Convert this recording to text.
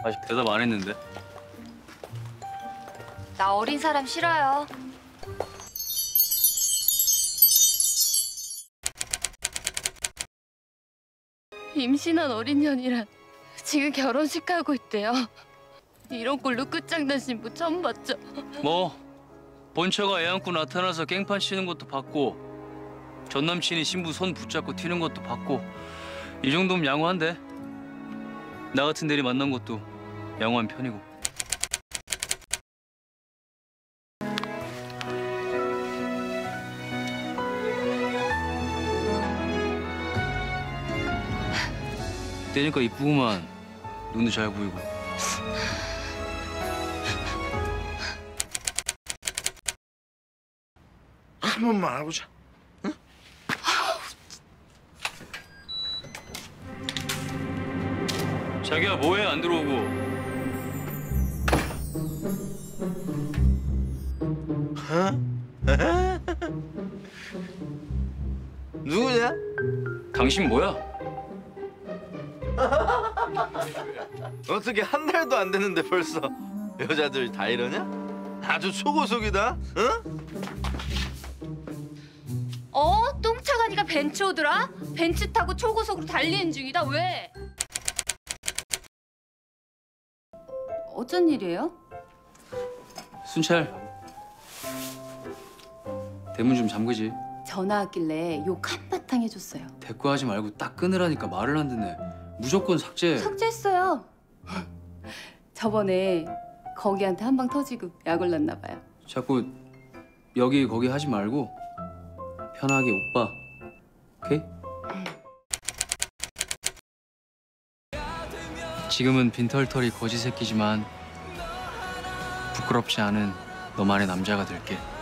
아직 대답 안 했는데. 나 어린 사람 싫어요. 임신한 어린 년이랑 지금 결혼식 하고 있대요. 이런 꼴로 끝장난 신부 처음 봤죠. 뭐 본처가 애 안고 나타나서 깽판 치는 것도 봤고 전 남친이 신부 손 붙잡고 튀는 것도 봤고 이 정도면 양호한데. 나 같은 대리 만난 것도 양호한 편이고. 때니까 이쁘구만. 눈도 잘 보이고. 한 번만 해보자. 응? 자기야 뭐해 안 들어오고. 누구냐? 당신 뭐야? 어떻게 한 달도 안 됐는데 벌써 여자들 다 이러냐? 아주 초고속이다. 응? 똥차가니가 벤츠 오더라? 벤츠 타고 초고속으로 달리는 중이다. 왜? 어쩐 일이에요? 순찰. 대문 좀 잠그지. 전화 왔길래 욕 한바탕 해줬어요. 대꾸하지 말고 딱 끊으라니까 말을 안 듣네. 무조건 삭제. 삭제했어요. 저번에 거기한테 한 방 터지고 약 올랐나 봐요. 자꾸 여기 거기 하지 말고 편하게 오빠. 오케이? 지금은 빈털털이 거지 새끼지만 부끄럽지 않은 너만의 남자가 될게.